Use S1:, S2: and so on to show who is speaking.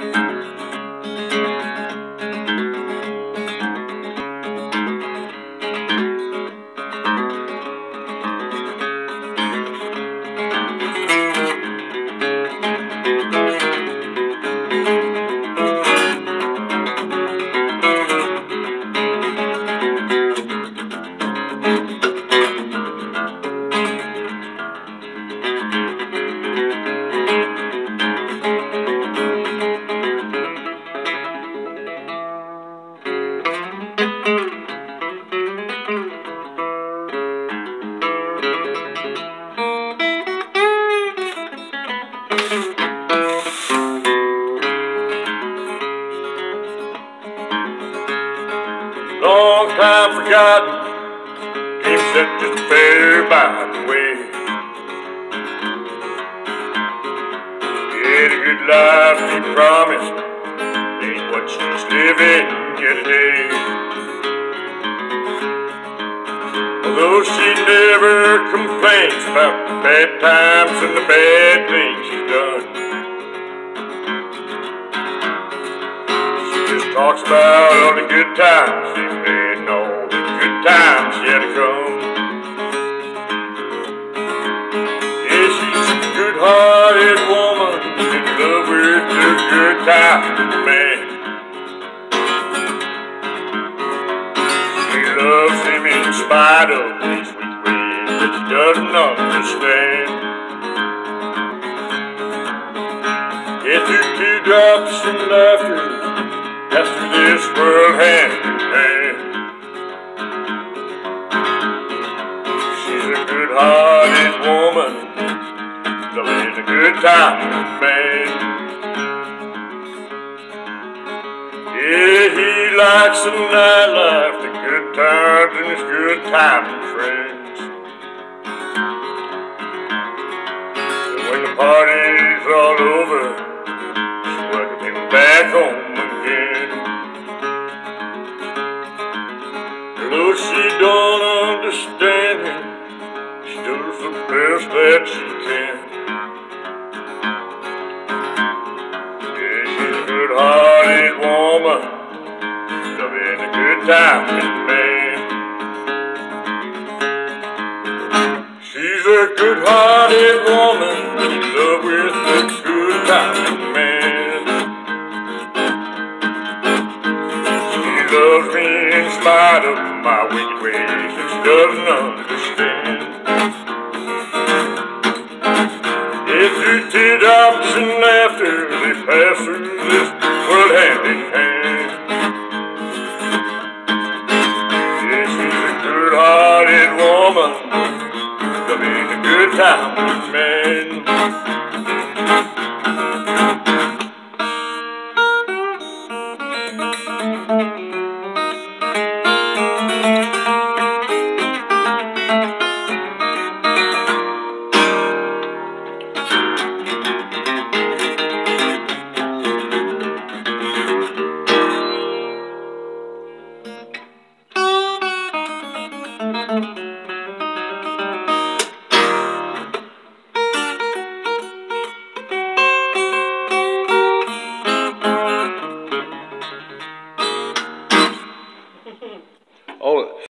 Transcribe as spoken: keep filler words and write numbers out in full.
S1: Long time forgotten, dreams that just fade by the way. Yeah, the good life he promised ain't what she's living yet today. Although she never complains about the bad times and the bad things she's done, talks about all the good times she's made and all the good times yet to come. Yeah, she's a good-hearted woman in love with a good time man. She loves him in spite of these weak ways that she doesn't understand. Yeah, through teardrops and laughter, that's through this world hand in hand. She's a good-hearted woman, loving a good time man. Yeah, he likes the nightlife, the good times, and his good time friends. And when the party's all over, she's welcoming him back home again. Though she don't understand him, she does the best that she can. Yeah, she's a good-hearted woman, loving a good time man. She's a good-hearted woman, in love with a good time man. She loves me in spite of my wicked ways that she doesn't understand. Yeah, through teardrops and laughter, they pass through this world hand in hand. Yeah, she's a good-hearted woman, loving a good time man.